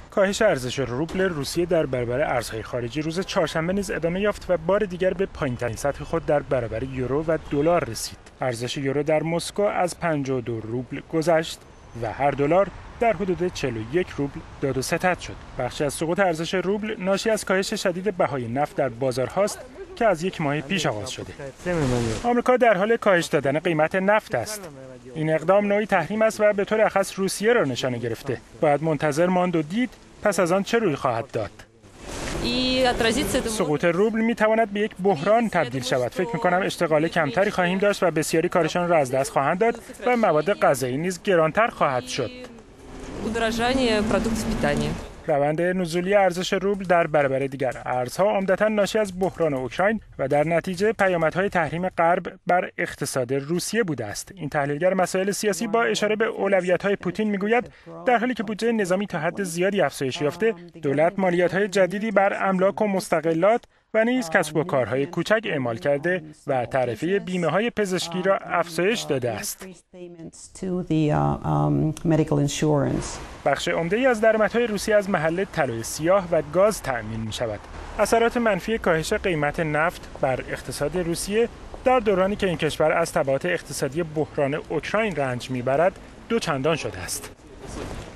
کاهش ارزش روبل روسیه در برابر ارزهای خارجی روز چهارشنبه نیز ادامه یافت و بار دیگر به پایین‌ترین سطح خود در برابر یورو و دلار رسید. ارزش یورو در مسکو از 52 روبل گذشت و هر دلار در حدود 41 روبل داد و ستد شد. بخشی از سقوط ارزش روبل ناشی از کاهش شدید بهای نفت در بازارهاست که از یک ماه پیش آغاز شده. آمریکا در حال کاهش دادن قیمت نفت است. این اقدام نوعی تحریم است و به طور اخص روسیه را نشانه گرفته. باید منتظر ماند و دید پس از آن چه روی خواهد داد. سقوط روبل می تواند به یک بحران تبدیل شود. فکر می کنم اشتغال کمتری خواهیم داشت و بسیاری کارشان را از دست خواهند داد و مواد غذایی نیز گرانتر خواهد شد. روند نزولی ارزش روبل در برابر دیگر ارزها عمدتاً ناشی از بحران اوکراین و در نتیجه پیامدهای تحریم غرب بر اقتصاد روسیه بوده است. این تحلیلگر مسائل سیاسی با اشاره به اولویت‌های پوتین میگوید در حالی که بودجه نظامی تا حد زیادی افزایش یافته، دولت مالیات‌های جدیدی بر املاک و مستغلات و نیز کسب و کارهای کوچک اعمال کرده و تعرفه بیمه‌های پزشکی را افزایش داده است. بخش عمده‌ای از درآمدهای روسیه از محل طلای سیاه و گاز تأمین می‌شود. اثرات منفی کاهش قیمت نفت بر اقتصاد روسیه در دورانی که این کشور از تبعات اقتصادی بحران اوکراین رنج می‌برد، دو چندان شده است.